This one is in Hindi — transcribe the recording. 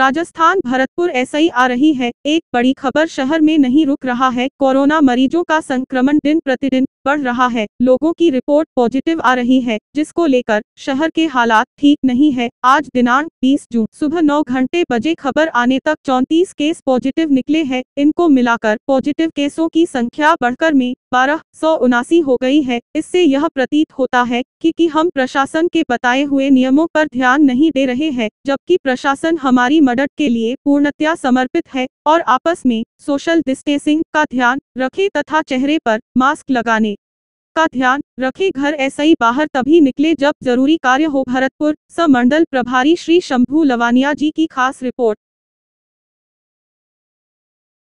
राजस्थान भरतपुर एसआई आ रही है एक बड़ी खबर। शहर में नहीं रुक रहा है कोरोना, मरीजों का संक्रमण दिन प्रतिदिन बढ़ रहा है। लोगों की रिपोर्ट पॉजिटिव आ रही है, जिसको लेकर शहर के हालात ठीक नहीं है। आज दिनांक 20 जून सुबह 9 घंटे बजे खबर आने तक 34 केस पॉजिटिव निकले हैं। इनको मिलाकर पॉजिटिव केसों की संख्या बढ़कर में 1279 हो गई है। इससे यह प्रतीत होता है कि हम प्रशासन के बताए हुए नियमों पर ध्यान नहीं दे रहे हैं, जबकि प्रशासन हमारी मदद के लिए पूर्णतया समर्पित है और आपस में सोशल डिस्टेंसिंग का ध्यान रखे तथा चेहरे पर मास्क लगाने का ध्यान रखे। घर एसआई बाहर तभी निकले जब जरूरी कार्य हो। भरतपुर समंडल प्रभारी श्री शंभू लवानिया जी की खास रिपोर्ट।